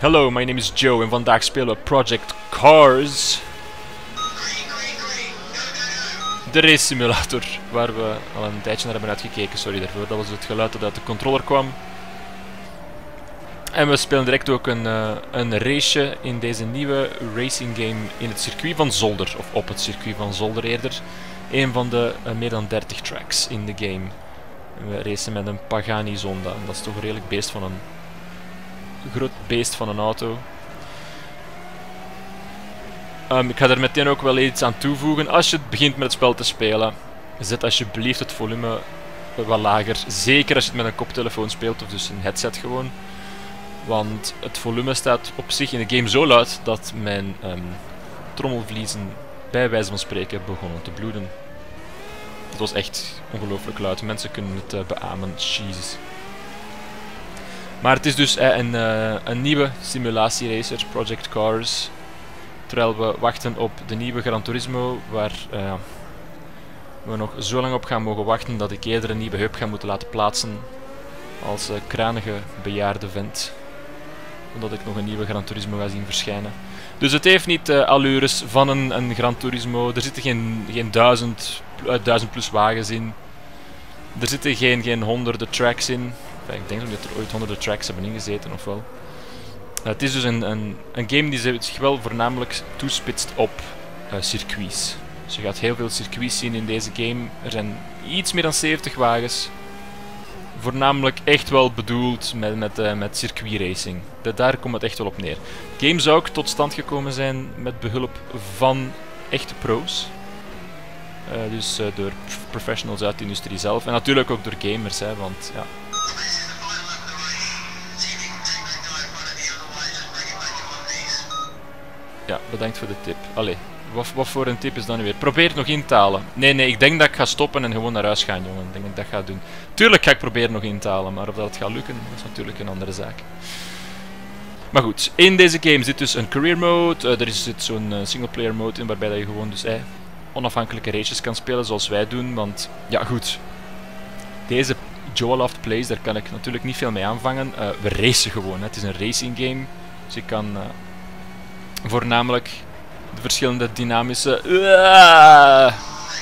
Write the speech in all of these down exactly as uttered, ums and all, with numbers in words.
Hallo, my name is Joe en vandaag spelen we Project Cars. De race simulator, waar we al een tijdje naar hebben uitgekeken, sorry daarvoor. Dat was het geluid dat uit de controller kwam. En we spelen direct ook een, uh, een raceje in deze nieuwe racing game in het circuit van Zolder. Of op het circuit van Zolder eerder. Een van de uh, meer dan dertig tracks in de game. We racen met een Pagani Zonda. Dat is toch een redelijk beest van een... groot beest van een auto. Um, ik ga er meteen ook wel iets aan toevoegen. Als je begint met het spel te spelen, zet alsjeblieft het volume wat lager. Zeker als je het met een koptelefoon speelt, of dus een headset gewoon. Want het volume staat op zich in de game zo luid dat mijn um, trommelvliezen bij wijze van spreken begonnen te bloeden. Het was echt ongelooflijk luid. Mensen kunnen het uh, beamen. Jezus. Maar het is dus uh, een, uh, een nieuwe simulatieracer, Project Cars. Terwijl we wachten op de nieuwe Gran Turismo, waar uh, we nog zo lang op gaan mogen wachten dat ik eerder een nieuwe heup ga moeten laten plaatsen als uh, kranige bejaarde vent. Omdat ik nog een nieuwe Gran Turismo ga zien verschijnen. Dus het heeft niet uh, allures van een, een Gran Turismo. Er zitten geen, geen duizend, uh, duizend plus wagens in. Er zitten geen, geen honderden tracks in. Enfin, ik denk ook dat er ooit honderden tracks hebben ingezeten, of wel. Uh, het is dus een, een, een game die zich wel voornamelijk toespitst op uh, circuits. Dus je gaat heel veel circuits zien in deze game. Er zijn iets meer dan zeventig wagens. Voornamelijk echt wel bedoeld met, met, uh, met circuitracing. De, daar komt het echt wel op neer. De game zou ook tot stand gekomen zijn met behulp van echte pro's. Uh, dus uh, door professionals uit de industrie zelf. En natuurlijk ook door gamers, hè, want ja... Ja, bedankt voor de tip. Allee, wat, wat voor een tip is dat nu weer? Probeer het nog in te halen. Nee, nee, ik denk dat ik ga stoppen en gewoon naar huis gaan, jongen. Ik denk dat ik dat ga doen. Tuurlijk ga ik proberen nog in te halen, maar of dat het gaat lukken, dat is natuurlijk een andere zaak. Maar goed, in deze game zit dus een career mode. Uh, er zit zo'n uh, singleplayer mode in, waarbij dat je gewoon dus eh, onafhankelijke races kan spelen zoals wij doen. Want, ja goed, deze Joe Loft Plays, daar kan ik natuurlijk niet veel mee aanvangen. Uh, we racen gewoon, hè. Het is een racing game. Dus je kan... Uh, Voornamelijk de verschillende dynamische... Uh,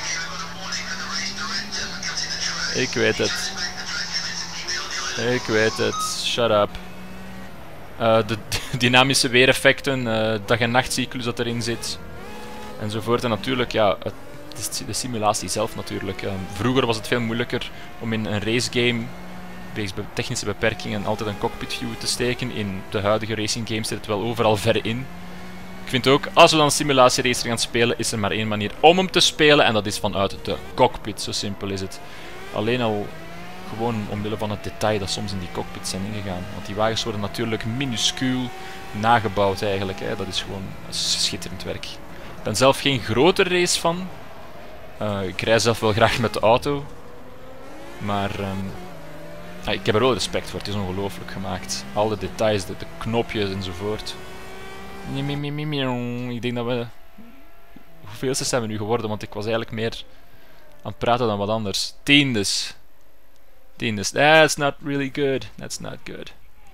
ik weet het. Ik weet het. Shut up. Uh, de dynamische weereffecten, uh, dag- en nachtcyclus dat erin zit. Enzovoort. En natuurlijk, ja, het, de simulatie zelf natuurlijk. Uh, vroeger was het veel moeilijker om in een racegame, wegens technische beperkingen, altijd een cockpit view te steken. In de huidige racing games zit het wel overal ver in. Ik vind ook, als we dan een simulatieracer gaan spelen, is er maar één manier om hem te spelen en dat is vanuit de cockpit, zo simpel is het. Alleen al gewoon omwille van het detail dat soms in die cockpits zijn ingegaan. Want die wagens worden natuurlijk minuscuul nagebouwd eigenlijk, hè. Dat is gewoon dat is schitterend werk. Ik ben zelf geen grote race fan. Uh, ik rij zelf wel graag met de auto. Maar um, ja, ik heb er wel respect voor, het is ongelooflijk gemaakt. Al de details, de, de knopjes enzovoort. Ik denk dat we... Hoeveelste zijn we nu geworden? Want ik was eigenlijk meer aan het praten dan wat anders. Tiendes. Tiendes. That's not really good. That's not good.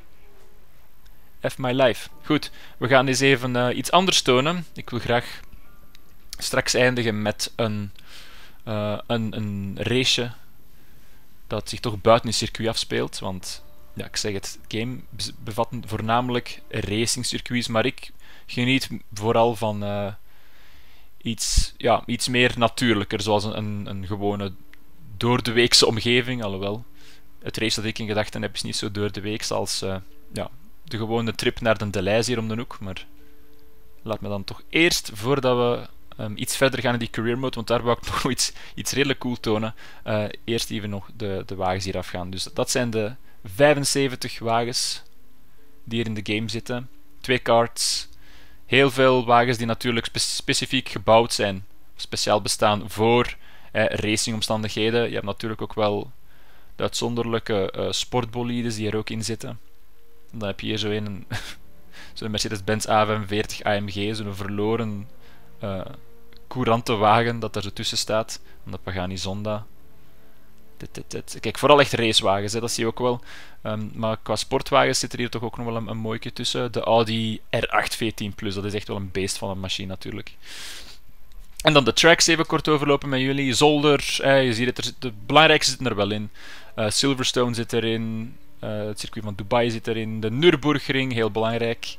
F my life. Goed, we gaan eens even uh, iets anders tonen. Ik wil graag straks eindigen met een, uh, een, een raceje dat zich toch buiten het circuit afspeelt. Want, ja, ik zeg het, het game bevat voornamelijk racing circuits, maar ik geniet vooral van uh, iets, ja, iets meer natuurlijker, zoals een, een, een gewone doordeweekse omgeving. Alhoewel, het race dat ik in gedachten heb is niet zo doordeweeks als uh, ja, de gewone trip naar de Deleise hier om de hoek. Maar laat me dan toch eerst, voordat we um, iets verder gaan in die career mode, want daar wou ik nog iets, iets redelijk cool tonen, uh, eerst even nog de, de wagens hier afgaan. Dus dat zijn de vijfenzeventig wagens die hier in de game zitten. Twee karts. Heel veel wagens die natuurlijk spe specifiek gebouwd zijn, speciaal bestaan voor eh, racingomstandigheden. Je hebt natuurlijk ook wel de uitzonderlijke uh, sportbolides die er ook in zitten. En dan heb je hier zo een, zo'n Mercedes-Benz A vijfenveertig A M G, zo'n verloren uh, courante wagen dat er zo tussen staat. En de Pagani Zonda. Dit, dit, dit. Kijk, vooral echt racewagens, hè, dat zie je ook wel. Um, maar qua sportwagens zit er hier toch ook nog wel een, een mooie tussen. De Audi R acht V tien Plus, dat is echt wel een beest van een machine natuurlijk. En dan de tracks even kort overlopen met jullie. Zolder, eh, je ziet het, er, de belangrijkste zitten er wel in. Uh, Silverstone zit erin. Uh, het circuit van Dubai zit erin. De Nürburgring, heel belangrijk.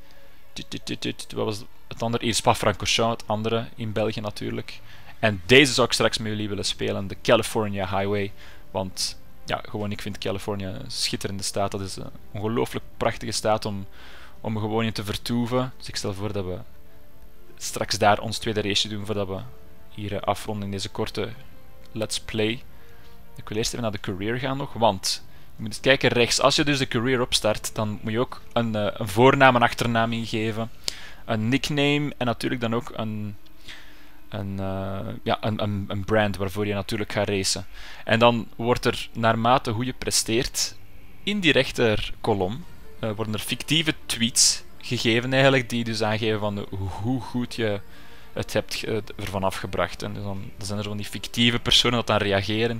Wat was het andere? Hier Spa-Francorchamps, het andere in België natuurlijk. En deze zou ik straks met jullie willen spelen, de California Highway. Want ja, gewoon, ik vind California een schitterende staat. Dat is een ongelooflijk prachtige staat om, om gewoon in te vertoeven. Dus ik stel voor dat we straks daar ons tweede race doen voordat we hier afronden in deze korte Let's Play. Ik wil eerst even naar de career gaan nog, want je moet eens kijken rechts. Als je dus de career opstart, dan moet je ook een, uh, een voornaam en achternaam ingeven. Een nickname en natuurlijk dan ook een, een, uh, ja, een, een, een brand waarvoor je natuurlijk gaat racen. En dan wordt er naarmate hoe je presteert, in die rechterkolom, uh, worden er fictieve tweets gegeven eigenlijk, die dus aangeven van de, hoe goed je het hebt uh, ervan afgebracht. En dus dan, dan zijn er van die fictieve personen dat dan reageren.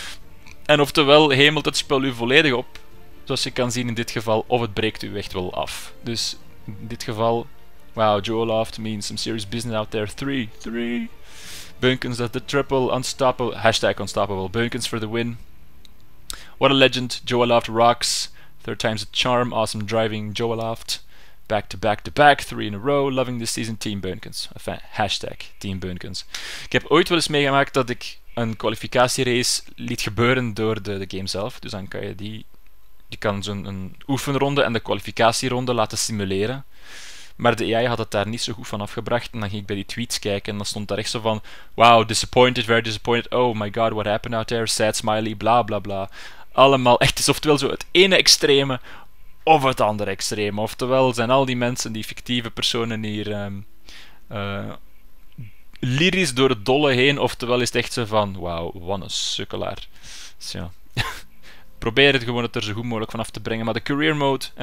En oftewel hemelt het spel u volledig op, zoals je kan zien in dit geval, of het breekt u echt wel af. Dus in dit geval, wow, Joe Loft means some serious business out there. Three, three. Beunkens that the triple, unstoppable, hashtag unstoppable. Beunkens for the win. What a legend, Joe Loft rocks. Third time's a charm, awesome driving, Joe Loft. Back to back to back, three in a row, loving this season, Team Beunkens. Enfin, hashtag Team Beunkens. Ik heb ooit wel eens meegemaakt dat ik een kwalificatierace liet gebeuren door de, de game zelf. Dus dan kan je die... Je kan zo'n een oefenronde en de kwalificatieronde laten simuleren. Maar de A I had het daar niet zo goed van afgebracht. En dan ging ik bij die tweets kijken en dan stond daar echt zo van... Wow, disappointed, very disappointed. Oh my god, what happened out there? Sad smiley, bla bla bla. Allemaal echt, is oftewel zo het ene extreme of het andere extreme. Oftewel zijn al die mensen, die fictieve personen hier... Um, uh, lyrisch door het dolle heen, oftewel is het echt zo van, wauw, wat een sukkelaar. Dus ja, probeer het gewoon het er zo goed mogelijk vanaf te brengen. Maar de career mode eh,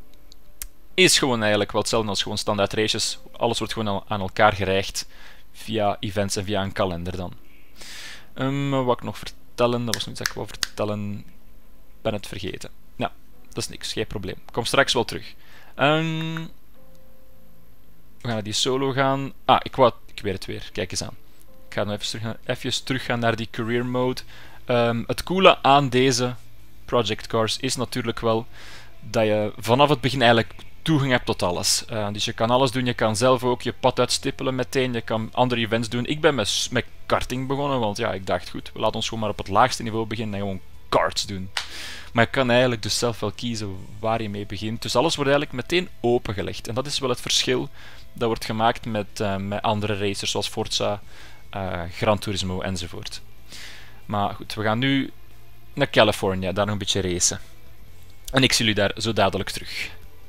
is gewoon eigenlijk wel hetzelfde als gewoon standaard races. Alles wordt gewoon aan elkaar gereicht via events en via een kalender dan. Um, wat ik nog vertellen, dat was nog iets dat ik wou vertellen, ben het vergeten. Nou, dat is niks, geen probleem. Ik kom straks wel terug. Um, we gaan naar die solo gaan. Ah, ik wou... Ik weet het weer, kijk eens aan. Ik ga nog even terug, gaan, even terug gaan naar die career mode. Um, het coole aan deze Project Cars is natuurlijk wel dat je vanaf het begin eigenlijk toegang hebt tot alles. Uh, dus je kan alles doen, je kan zelf ook je pad uitstippelen meteen, je kan andere events doen. Ik ben met, met karting begonnen, want ja, ik dacht goed, we laten ons gewoon maar op het laagste niveau beginnen en gewoon karts doen. Maar je kan eigenlijk dus zelf wel kiezen waar je mee begint. Dus alles wordt eigenlijk meteen opengelegd. En dat is wel het verschil dat wordt gemaakt met, uh, met andere racers zoals Forza, uh, Gran Turismo enzovoort. Maar goed, we gaan nu naar California, daar nog een beetje racen. En ik zie jullie daar zo dadelijk terug.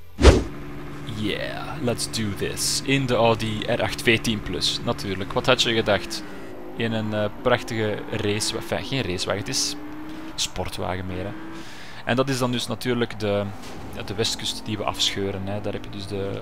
Yeah, let's do this. In de Audi R acht V tien Plus, natuurlijk. Wat had je gedacht? In een uh, prachtige race... Enfin, geen racewagen, het is een sportwagen meer. Hè. En dat is dan dus natuurlijk de, de westkust die we afscheuren. Hè. Daar heb je dus de...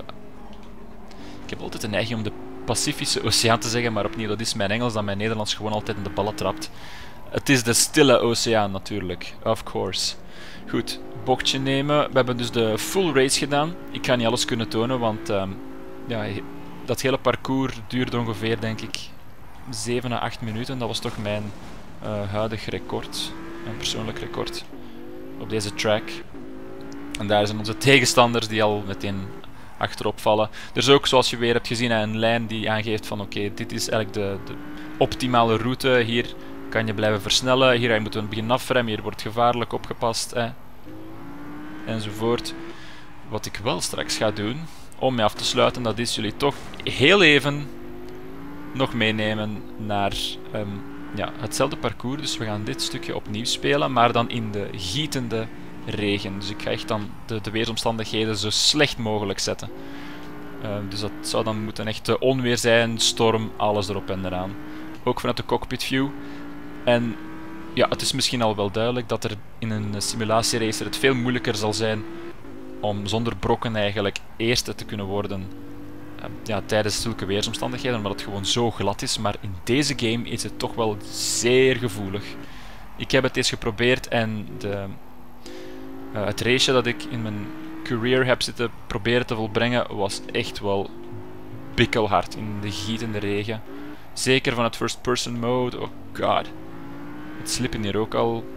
Ik heb altijd de neiging om de Pacifische Oceaan te zeggen, maar opnieuw, dat is mijn Engels dat mijn Nederlands gewoon altijd in de ballen trapt. Het is de Stille Oceaan natuurlijk, of course. Goed, bochtje nemen. We hebben dus de full race gedaan. Ik ga niet alles kunnen tonen, want um, ja, dat hele parcours duurde ongeveer, denk ik, zeven à acht minuten. Dat was toch mijn uh, huidig record, mijn persoonlijk record op deze track. En daar zijn onze tegenstanders die al meteen achterop vallen. Er is ook, zoals je weer hebt gezien, een lijn die aangeeft van oké, okay, dit is eigenlijk de, de optimale route. Hier kan je blijven versnellen, hier moeten we beginnen afremmen, hier wordt gevaarlijk opgepast, hè. Enzovoort. Wat ik wel straks ga doen, om mee af te sluiten, dat is jullie toch heel even nog meenemen naar um, ja, hetzelfde parcours. Dus we gaan dit stukje opnieuw spelen, maar dan in de gietende regen. Dus ik ga echt dan de, de weersomstandigheden zo slecht mogelijk zetten. Uh, dus dat zou dan moeten echt uh, onweer zijn, storm, alles erop en eraan. Ook vanuit de cockpit view. En ja, het is misschien al wel duidelijk dat er in een simulatieracer het veel moeilijker zal zijn om zonder brokken eigenlijk eerste te kunnen worden uh, ja, tijdens zulke weersomstandigheden, omdat het gewoon zo glad is. Maar in deze game is het toch wel zeer gevoelig. Ik heb het eens geprobeerd en de, uh, het race dat ik in mijn career heb zitten proberen te volbrengen was echt wel bikkelhard in de gietende regen. Zeker van het first person mode, oh god. Het slippen hier ook al.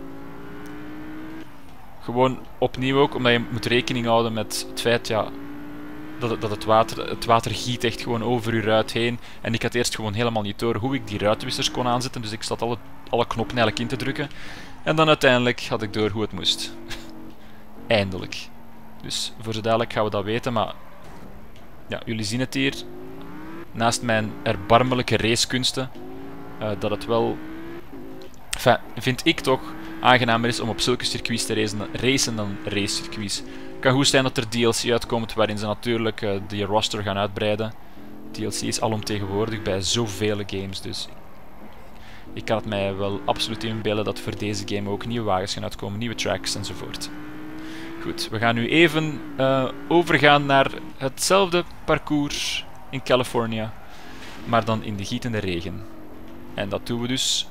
Gewoon opnieuw ook, omdat je moet rekening houden met het feit ja, dat, het, dat het, water, het water giet echt gewoon over je ruit heen. En ik had eerst gewoon helemaal niet door hoe ik die ruitenwissers kon aanzetten, dus ik zat alle, alle knoppen eigenlijk in te drukken. En dan uiteindelijk had ik door hoe het moest. Eindelijk. Dus voor zo dadelijk gaan we dat weten, maar ja, jullie zien het hier. Naast mijn erbarmelijke racekunsten, uh, dat het wel, enfin, vind ik toch, aangenamer is om op zulke circuits te racen, racen dan racecircuits. Het kan goed zijn dat er D L C uitkomt waarin ze natuurlijk uh, die roster gaan uitbreiden. D L C is alomtegenwoordig bij zoveel games, dus ik kan het mij wel absoluut inbeelden dat voor deze game ook nieuwe wagens gaan uitkomen, nieuwe tracks enzovoort. Goed, we gaan nu even uh, overgaan naar hetzelfde parcours in Californië, maar dan in de gietende regen. En dat doen we dus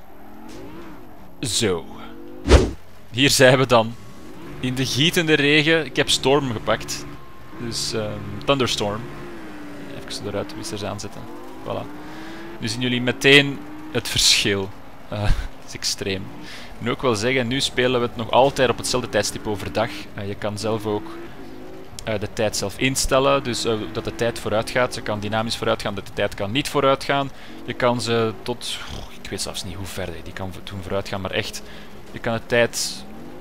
zo. Hier zijn we dan. In de gietende regen. Ik heb Storm gepakt. Dus um, Thunderstorm. Even de ruitenwissers aanzetten. Voilà. Nu zien jullie meteen het verschil. Uh, dat is extreem. Ik moet ook wel zeggen, nu spelen we het nog altijd op hetzelfde tijdstip overdag. Uh, je kan zelf ook uh, de tijd zelf instellen, dus uh, dat de tijd vooruit gaat. Ze kan dynamisch vooruit gaan, dat de tijd kan niet vooruit gaan. Je kan ze tot, oh, ik weet zelfs niet hoe ver die kan doen vooruit gaan, maar echt, je kan de tijd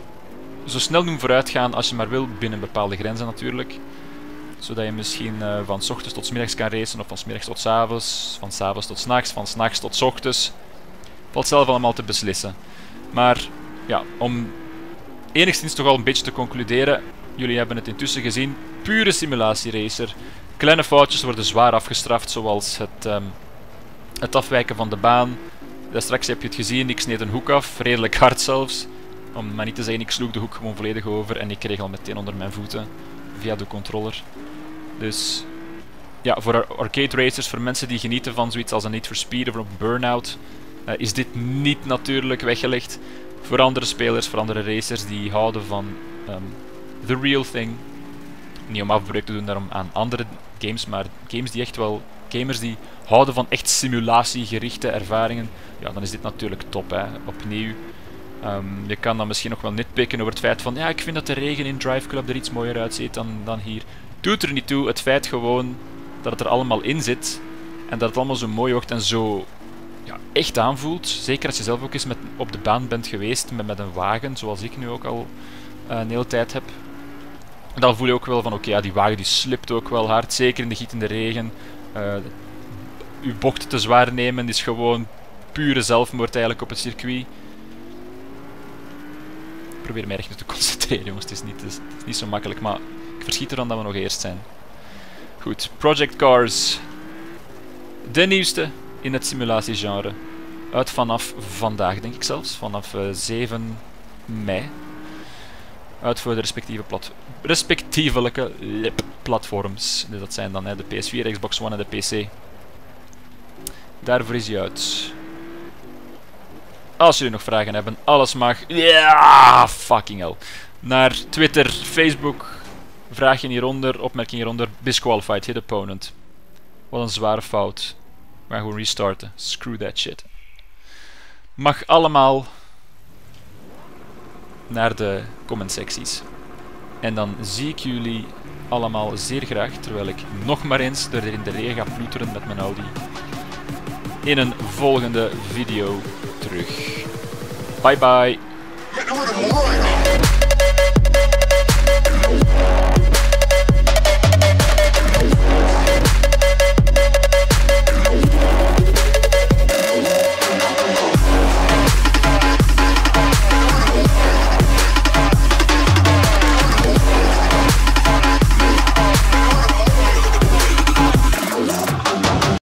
zo snel doen vooruit gaan als je maar wil, binnen bepaalde grenzen natuurlijk. Zodat je misschien uh, van 's ochtends tot 's middags kan racen, of van 's middags tot 's avonds, van 's avonds tot 's nachts, van 's nachts tot 's ochtends. Valt zelf allemaal te beslissen. Maar ja, om enigszins toch al een beetje te concluderen, jullie hebben het intussen gezien, pure simulatieracer. Kleine foutjes worden zwaar afgestraft, zoals het, um, het afwijken van de baan. Daar straks heb je het gezien, ik sneed een hoek af, redelijk hard zelfs. Om maar niet te zeggen, ik sloeg de hoek gewoon volledig over en ik kreeg al meteen onder mijn voeten via de controller. Dus ja, voor arcade racers, voor mensen die genieten van zoiets als een Need for Speed of een Burnout, uh, is dit niet natuurlijk weggelegd. Voor andere spelers, voor andere racers die houden van um, the real thing. Niet om afbreuk te doen daarom aan andere games, maar games die echt wel, gamers die houden van echt simulatiegerichte ervaringen, ja, dan is dit natuurlijk top, hè. Opnieuw. Um, je kan dan misschien nog wel nitpikken over het feit van, ja, ik vind dat de regen in Drive Club er iets mooier uitziet dan, dan hier. Doet er niet toe, het feit gewoon dat het er allemaal in zit en dat het allemaal zo mooi wordt en zo ja, echt aanvoelt. Zeker als je zelf ook eens met, op de baan bent geweest met, met een wagen, zoals ik nu ook al uh, een hele tijd heb. Dan voel je ook wel van, oké, okay, ja, die wagen die slipt ook wel hard, zeker in de gietende regen. Uh, uw bocht te zwaar nemen is gewoon pure zelfmoord eigenlijk op het circuit. Ik probeer mij echt nu te concentreren, jongens. Het is, niet, het is niet zo makkelijk, maar ik verschiet ervan dat we nog eerst zijn. Goed, Project Cars. De nieuwste in het simulatiegenre. Uit vanaf vandaag, denk ik zelfs. Vanaf uh, zeven mei. Uit voor de respectieve plat respectievelijke platforms. Dus dat zijn dan hè, de P S vier, Xbox One en de P C. Daarvoor is hij uit. Als jullie nog vragen hebben, alles mag. Ja, yeah, fucking hell. Naar Twitter, Facebook. Vraagje hieronder, opmerking hieronder. Disqualified, hit opponent. Wat een zware fout. We gaan gewoon restarten. Screw that shit. Mag allemaal naar de comment secties. En dan zie ik jullie allemaal zeer graag, terwijl ik nog maar eens er in de regen ga ploeteren met mijn Audi, in een volgende video terug. Bye bye.